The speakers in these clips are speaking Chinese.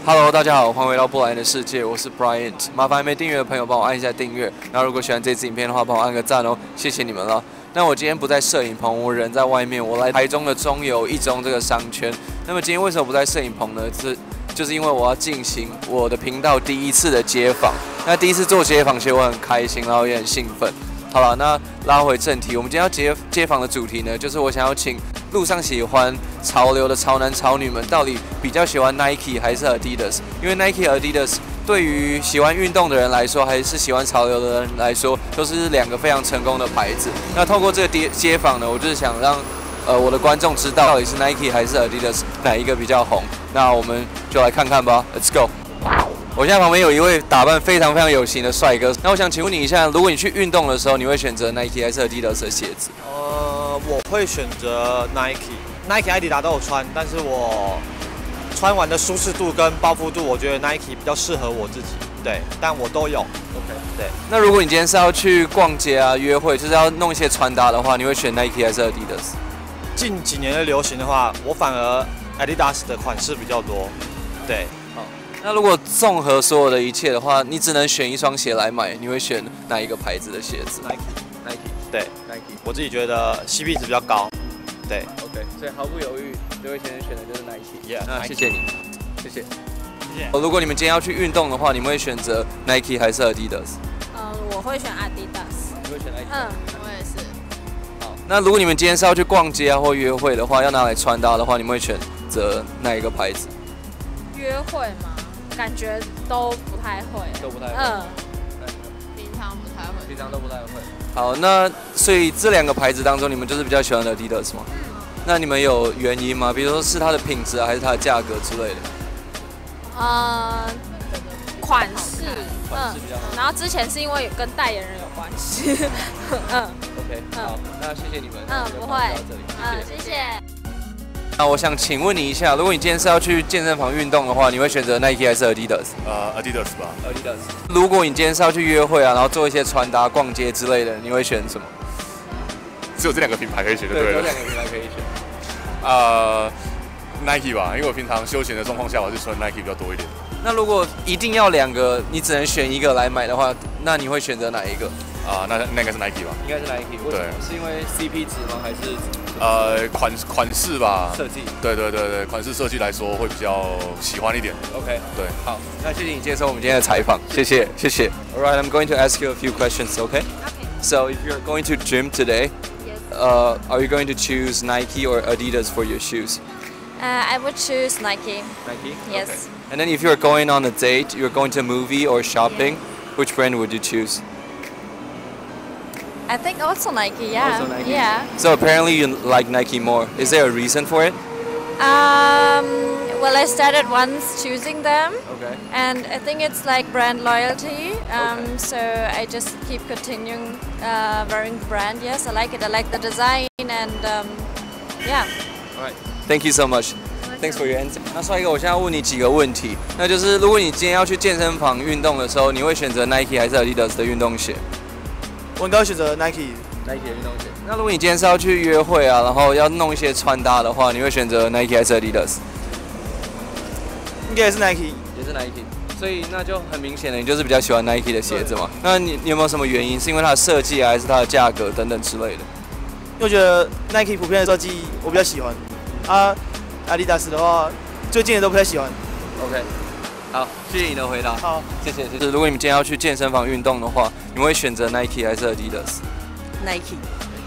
Hello， 大家好，欢迎回到布莱恩的世界，我是 Bryant。麻烦还没订阅的朋友帮我按一下订阅，然后如果喜欢这支影片的话，帮我按个赞哦，谢谢你们了。那我今天不在摄影棚，我人在外面，我来台中的中友一中这个商圈。那么今天为什么不在摄影棚呢？就是因为我要进行我的频道第一次的街访。那第一次做街访，其实我很开心，然后也很兴奋。好了，那拉回正题，我们今天要街访的主题呢，就是我想要请路上喜欢潮流的潮男潮女们，到底比较喜欢 Nike 还是 Adidas？ 因为 Nike、Adidas 对于喜欢运动的人来说，还是喜欢潮流的人来说，都是两个非常成功的牌子。那透过这个街访呢，我就是想让我的观众知道，到底是 Nike 还是 Adidas 哪一个比较红。那我们就来看看吧 ，Let's go。我现在旁边有一位打扮非常有型的帅哥，那我想请问你一下，如果你去运动的时候，你会选择 Nike 还是 Adidas 的鞋子？ 我会选择 Nike、艾迪达都有穿，但是我穿完的舒适度跟包覆度，我觉得 Nike 比较适合我自己。对，但我都有。OK， 对。 那如果你今天是要去逛街啊、约会，就是要弄一些穿搭的话，你会选 Nike 还是 Adidas？ 近几年的流行的话，我反而 Adidas 的款式比较多。对。 那如果综合所有的一切的话，你只能选一双鞋来买，你会选哪一个牌子的鞋子 ？Nike， 对 Nike， 我自己觉得 CP 值比较高。对 ，OK， 所以毫不犹豫，这位先生选的就是 Nike。那 Nike 谢谢你，谢谢。如果你们今天要去运动的话，你们会选择 Nike 还是 Adidas？ 我会选 Adidas。 你会选 Nike？ 我也是。 好，那如果你们今天是要去逛街啊或约会的话，要拿来穿搭的话，你们会选择哪一个牌子？ 约会吗？感觉都不太会。 都不太会。 平常不太会。 平常都不太会。好，那所以这两个牌子当中，你们就是比较喜欢 Adidas 吗？那你们有原因吗？比如说是它的品质啊，还是它的价格之类的？ 款式比较好。 然后之前是因为跟代言人有关系。 OK， 好，那谢谢你们。 不会。谢谢。 那我想请问你一下，如果你今天是要去健身房运动的话，你会选择 Nike 还是 Adidas 吧。 Adidas。如果你今天是要去约会啊，然后做一些穿搭、逛街之类的，你会选什么？ 只有这两个品牌可以选就对了。 对，这两个品牌可以选。 Nike 吧，因为我平常休闲的状况下，我是穿 Nike 比较多一点。 那如果一定要两个，你只能选一个来买的话，那你会选择哪一个？ 那应该是 Nike 吧。 应该是 Nike。为什么？是因为 CP 值吗？还是？ 款式吧， 设计， 对，款式设计来说会比较喜欢一点。 OK， 对， 好，那谢谢你接受我们今天的采访，谢谢。All right, I'm going to ask you a few questions, okay? Okay. So if you're going to gym today, Yes. Are you going to choose Nike or Adidas for your shoes? I would choose Nike. Nike. Yes. Okay. And then if you're going on a date, you're going to a movie or shopping, which brand would you choose? I think also Nike. Yeah. Also Nike? Yeah. So apparently you like Nike more. Is there a reason for it? Well, I started once choosing them, Okay. and I think it's like brand loyalty. Okay. So I just keep continuing wearing the brand. Yes, I like it. I like the design, and yeah. All right. Thank you so much. Thanks for your answer. 那帅哥，我现在问你几个问题，那就是如果你今天要去健身房运动的时候，你会选择 Nike 还是 Adidas 的运动鞋？ 我应该选择 Nike 的运动鞋。那如果你今天是要去约会啊，然后要弄一些穿搭的话，你会选择 Nike 还是 Adidas？ 应该也是 Nike， 也是 Nike。所以那就很明显的，你就是比较喜欢 Nike 的鞋子嘛。那你有没有什么原因？是因为它的设计啊，还是它的价格等等之类的？ 因为我觉得 Nike 普遍的设计我比较喜欢，Adidas 的话最近的都不太喜欢。 OK。好，谢谢你的回答。 好， 谢谢。如果你们今天要去健身房运动的话，你们会选择 Nike 还是 Adidas？ Nike。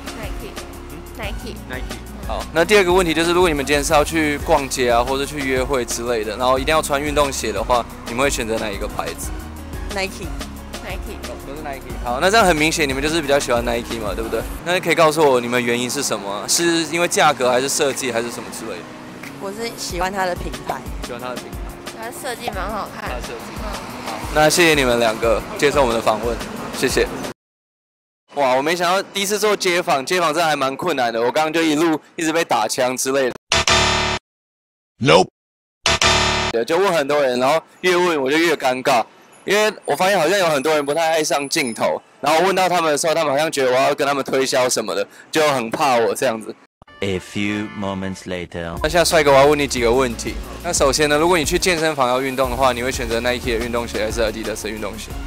好，那第二个问题就是，如果你们今天是要去逛街啊，或者去约会之类的，然后一定要穿运动鞋的话，你们会选择哪一个牌子 Nike。 都是 Nike。好，那这样很明显，你们就是比较喜欢 Nike 嘛，对不对？那可以告诉我你们原因是什么？是因为价格，还是设计，还是什么之类的？ 我是喜欢它的品牌， 喜欢它的品牌， 它设计蛮好看。 它的设计。好，那谢谢你们两个接受我们的访问，谢谢。哇，我没想到第一次做街访真的还蛮困难的。我刚刚就一直被打枪之类的。 Nope。 就问很多人，然后越问我就越尴尬，因为我发现好像有很多人不太爱上镜头，然后问到他们的时候，他们好像觉得我要跟他们推销什么的，就很怕我这样子。 A few moments later. 那现在帅哥，我要问你几个问题。那首先呢，如果你去健身房要运动的话，你会选择 Nike 的运动鞋还是 Adidas 的运动鞋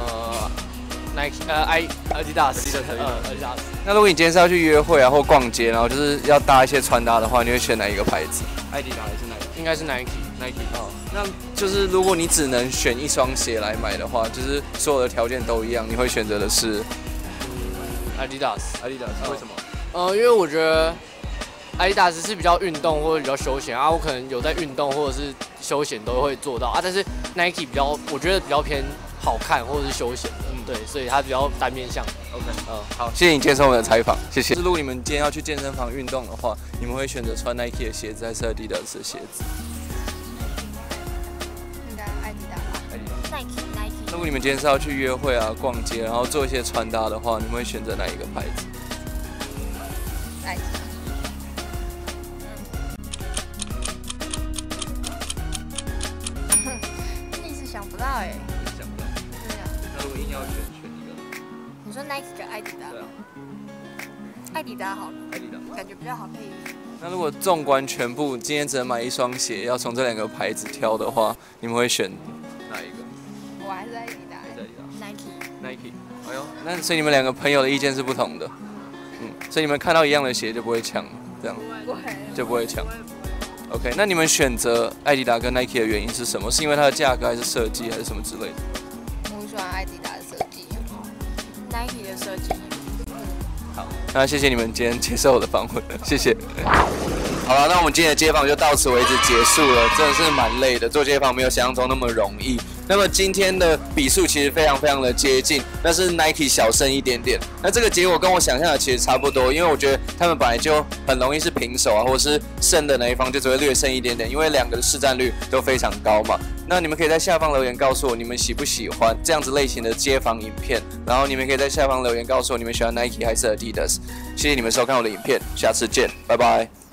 Adidas。 那如果你今天是要去约会啊或逛街，然后就是要搭一些穿搭的话，你会选哪一个牌子？Adidas 还是 Nike？ 应该是 Nike。 哦，那就是如果你只能选一双鞋来买的话，就是所有的条件都一样，你会选择的是 Adidas。 为什么？ 因为我觉得 Adidas 是比较运动或者比较休闲啊，我可能有在运动或者是休闲都会做到啊，但是 Nike 我觉得比较偏好看或者是休闲的，对，所以它比较单面向。 OK， 好，谢谢你接受我们的采访，谢谢。如果你们今天要去健身房运动的话，你们会选择穿 Nike 的鞋子还是 Adidas 的鞋子？ 应该 Adidas。Nike。 如果你们今天是要去约会啊、逛街，然后做一些穿搭的话，你们会选择哪一个牌子？ 一时想不到哎。 想不到。 对啊。 那如果硬要选一个， 你说 Nike 跟艾迪达？ 对啊。 艾迪达好了。 艾迪达。 感觉比较好配。 那如果纵观全部，今天只能买一双鞋，要从这两个牌子挑的话，你们会选哪一个？ 我还是艾迪达。 Nike。哎呦，那所以你们两个朋友的意见是不同的。所以你们看到一样的鞋就不会抢，这样不会就不会抢。OK， 那你们选择艾迪达跟 Nike 的原因是什么？是因为它的价格，还是设计，还是什么之类的？ 我喜欢艾迪达的设计 ，Nike 的设计。 好，那谢谢你们今天接受我的访问，谢谢。好了，那我们今天的街访就到此为止结束了，真的是蛮累的，做街访没有想象中那么容易。那么今天的比数其实非常的接近，但是 Nike 小胜一点点。那这个结果跟我想象的其实差不多，因为我觉得他们本来就很容易是平手啊，或者是胜的那一方就只会略胜一点点，因为两个的市占率都非常高嘛。那你们可以在下方留言告诉我你们喜不喜欢这样子类型的街访影片，然后你们可以在下方留言告诉我你们喜欢 Nike 还是 Adidas。谢谢你们收看我的影片，下次见，拜拜。